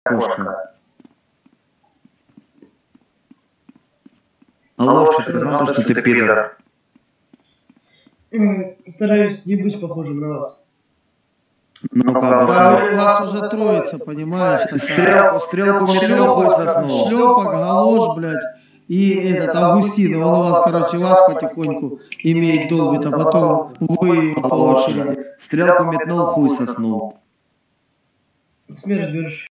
кошка. Лоша, ты знал, что ты пидор? Стараюсь не быть похожим на вас. Ну, как бы... Вас уже троица, понимаешь? Стрелку метнул, хуй соснул. Шлепок, галош, блядь. И этот Августин, он у вас, короче, вас потихоньку имеет долбит, а потом вы по очереди. Стрелку метнул, хуй соснул. Смерть берешь.